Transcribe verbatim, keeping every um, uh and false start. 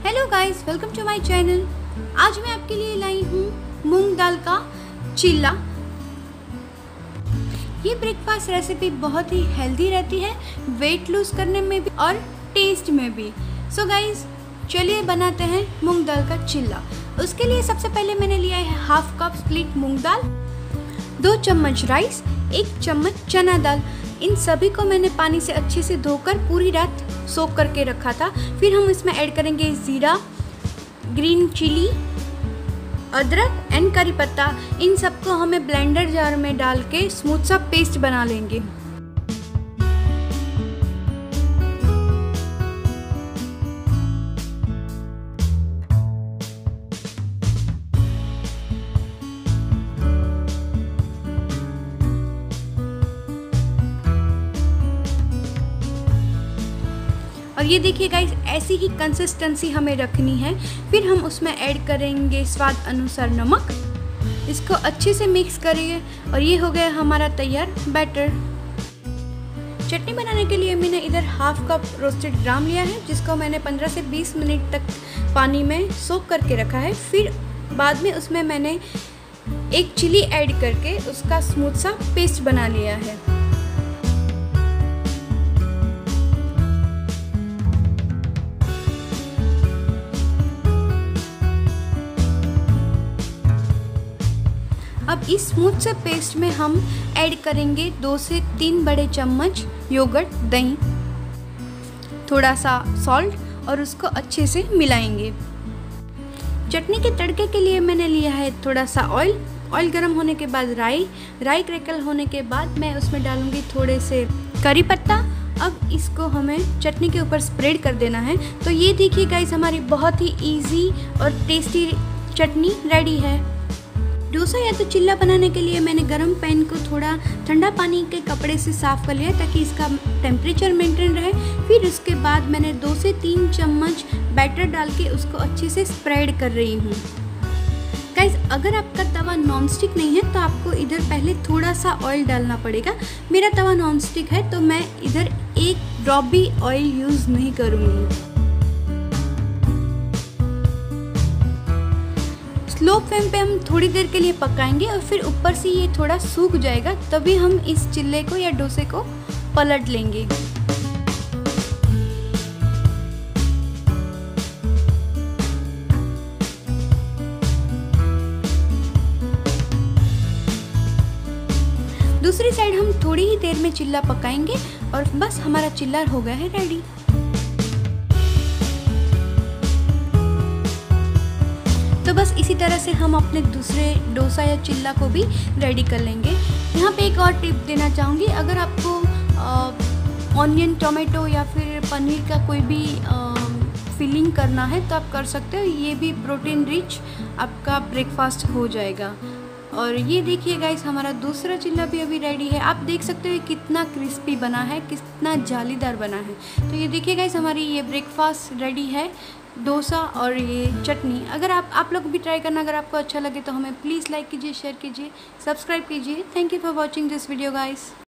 Hello guys, welcome to my channel. आज मैं आपके लिए लाई हूँ मूंग दाल का चिल्ला। ये ब्रेकफास्ट रेसिपी बहुत ही हेल्दी रहती है, वेट लूज करने में भी और टेस्ट में भी। सो गाइस, चलिए बनाते हैं मूंग दाल का चिल्ला। उसके लिए सबसे पहले मैंने लिया है हाफ कप स्प्लिट मूंग दाल, दो चम्मच राइस, एक चम्मच चना दाल। इन सभी को मैंने पानी से अच्छे से धोकर पूरी रात सोक करके रखा था। फिर हम इसमें ऐड करेंगे जीरा, ग्रीन चिली, अदरक एंड करी पत्ता। इन सबको हमें ब्लेंडर जार में डाल के स्मूथ सा पेस्ट बना लेंगे। और ये देखिए गाइस, ऐसी ही कंसिस्टेंसी हमें रखनी है। फिर हम उसमें ऐड करेंगे स्वाद अनुसार नमक। इसको अच्छे से मिक्स करिए और ये हो गया हमारा तैयार बैटर। चटनी बनाने के लिए मैंने इधर हाफ कप रोस्टेड ग्राम लिया है, जिसको मैंने पंद्रह से बीस मिनट तक पानी में सोक करके रखा है। फिर बाद में उसमें मैंने एक चिली ऐड करके उसका स्मूथ सा पेस्ट बना लिया है। अब इस स्मूथ से पेस्ट में हम ऐड करेंगे दो से तीन बड़े चम्मच योगर्ट दही, थोड़ा सा सॉल्ट और उसको अच्छे से मिलाएंगे। चटनी के तड़के के लिए मैंने लिया है थोड़ा सा ऑयल। ऑयल गर्म होने के बाद राई राई क्रैकल होने के बाद मैं उसमें डालूंगी थोड़े से करी पत्ता। अब इसको हमें चटनी के ऊपर स्प्रेड कर देना है। तो ये देखिए गाइस, हमारी बहुत ही इजी और टेस्टी चटनी रेडी है। डोसा या तो चिल्ला बनाने के लिए मैंने गरम पैन को थोड़ा ठंडा पानी के कपड़े से साफ़ कर लिया ताकि इसका टेम्परेचर मेंटेन रहे। फिर उसके बाद मैंने दो से तीन चम्मच बैटर डाल के उसको अच्छे से स्प्रेड कर रही हूँ। गाइस, अगर आपका तवा नॉन स्टिक नहीं है तो आपको इधर पहले थोड़ा सा ऑयल डालना पड़ेगा। मेरा तवा नॉन स्टिक है तो मैं इधर एक ड्रॉप भी ऑयल यूज़ नहीं करूँगी। स्लो फ्लेम पे हम थोड़ी देर के लिए पकाएंगे और फिर ऊपर से ये थोड़ा सूख जाएगा, तभी हम इस चिल्ले को या डोसे को पलट लेंगे। दूसरी साइड हम थोड़ी ही देर में चिल्ला पकाएंगे और बस हमारा चिल्ला हो गया है रेडी। तो बस इसी तरह से हम अपने दूसरे डोसा या चिल्ला को भी रेडी कर लेंगे। यहाँ पे एक और टिप देना चाहूँगी, अगर आपको ऑनियन, टोमेटो या फिर पनीर का कोई भी फिलिंग करना है तो आप कर सकते हो। ये भी प्रोटीन रिच आपका ब्रेकफास्ट हो जाएगा। और ये देखिए गाइस, हमारा दूसरा चिल्ला भी अभी रेडी है। आप देख सकते हो कितना क्रिस्पी बना है, कितना जालीदार बना है। तो ये देखिए गाइस, हमारी ये ब्रेकफास्ट रेडी है, डोसा और ये चटनी। अगर आप आप लोग भी ट्राई करना, अगर आपको अच्छा लगे तो हमें प्लीज़ लाइक कीजिए, शेयर कीजिए, सब्सक्राइब कीजिए। Thank you for watching this video guys.